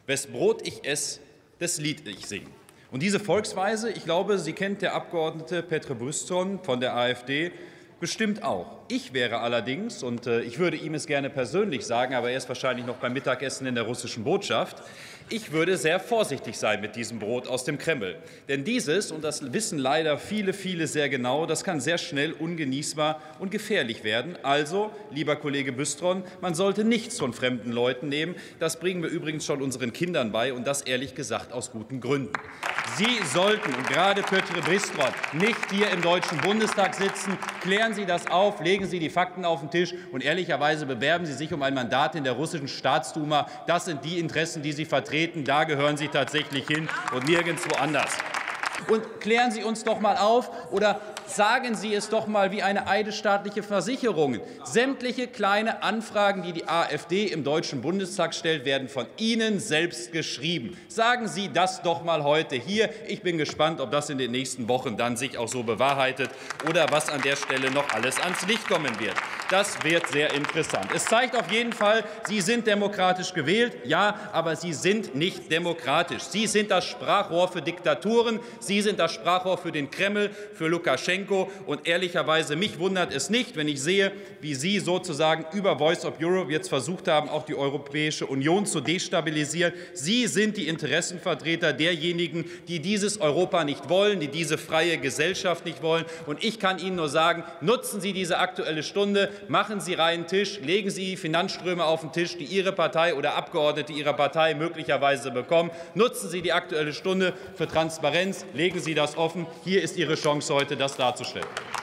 Wes Brot ich ess, das Lied ich sing. Und diese Volksweise, ich glaube, sie kennt der Abgeordnete Petr Březon von der AfD bestimmt auch. Ich wäre allerdings, und ich würde ihm es gerne persönlich sagen, aber er ist wahrscheinlich noch beim Mittagessen in der russischen Botschaft, ich würde sehr vorsichtig sein mit diesem Brot aus dem Kreml. Denn dieses, und das wissen leider viele, viele sehr genau, das kann sehr schnell ungenießbar und gefährlich werden. Also, lieber Kollege Březon, man sollte nichts von fremden Leuten nehmen. Das bringen wir übrigens schon unseren Kindern bei, und das ehrlich gesagt aus guten Gründen. Sie sollten, und gerade Petr Březon, nicht hier im Deutschen Bundestag sitzen. Klären Sie das auf, legen Sie die Fakten auf den Tisch und ehrlicherweise bewerben Sie sich um ein Mandat in der russischen Staatsduma. Das sind die Interessen, die Sie vertreten. Da gehören Sie tatsächlich hin und nirgendwo anders. Und klären Sie uns doch mal auf oder sagen Sie es doch mal wie eine eidesstaatliche Versicherung. Sämtliche kleine Anfragen, die die AfD im Deutschen Bundestag stellt, werden von Ihnen selbst geschrieben. Sagen Sie das doch mal heute hier. Ich bin gespannt, ob das in den nächsten Wochen dann sich auch so bewahrheitet oder was an der Stelle noch alles ans Licht kommen wird. Das wird sehr interessant. Es zeigt auf jeden Fall, Sie sind demokratisch gewählt, ja, aber Sie sind nicht demokratisch. Sie sind das Sprachrohr für Diktaturen, Sie sind das Sprachrohr für den Kreml, für Lukaschenko. Und ehrlicherweise, mich wundert es nicht, wenn ich sehe, wie Sie sozusagen über Voice of Europe jetzt versucht haben, auch die Europäische Union zu destabilisieren. Sie sind die Interessenvertreter derjenigen, die dieses Europa nicht wollen, die diese freie Gesellschaft nicht wollen. Und ich kann Ihnen nur sagen, nutzen Sie diese Aktuelle Stunde, machen Sie reinen Tisch, legen Sie Finanzströme auf den Tisch, die Ihre Partei oder Abgeordnete Ihrer Partei möglicherweise bekommen. Nutzen Sie die Aktuelle Stunde für Transparenz, legen Sie das offen. Hier ist Ihre Chance heute, das darzustellen.